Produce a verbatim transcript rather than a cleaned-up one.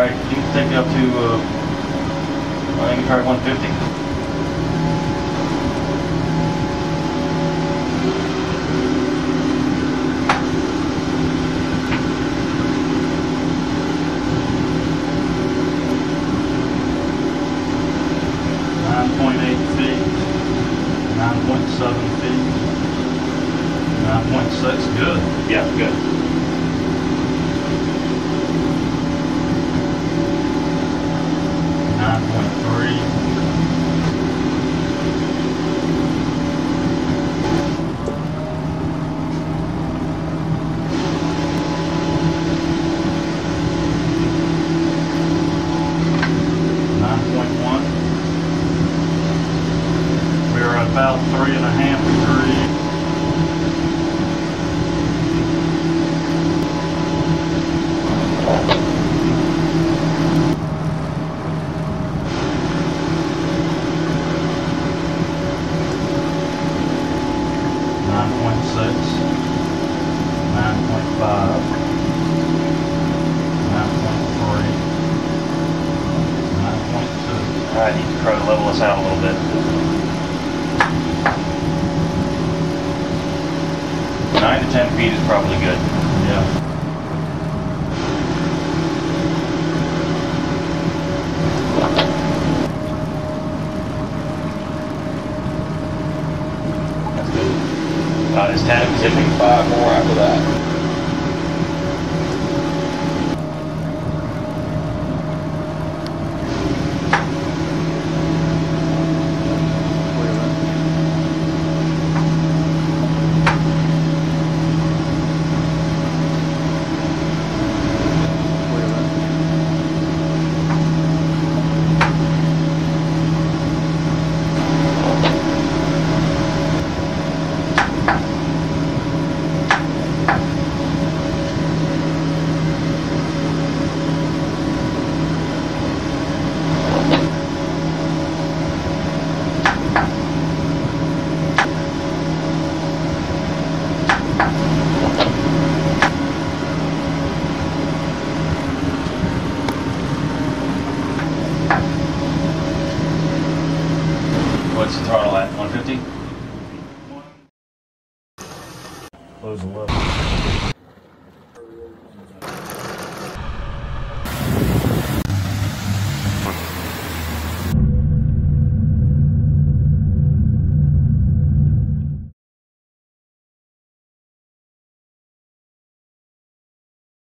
Alright, you can take it up to, uh, I think try one fifty. nine point eight feet, nine point seven feet, nine point six, good. Yeah, good. nine point three. nine point one. We're about three and a half degrees. nine point six, nine point five, nine point three, nine point two. I need to try to level us out a little bit. Nine to ten feet is probably good. Yeah. Uh, is ten, is it Five more.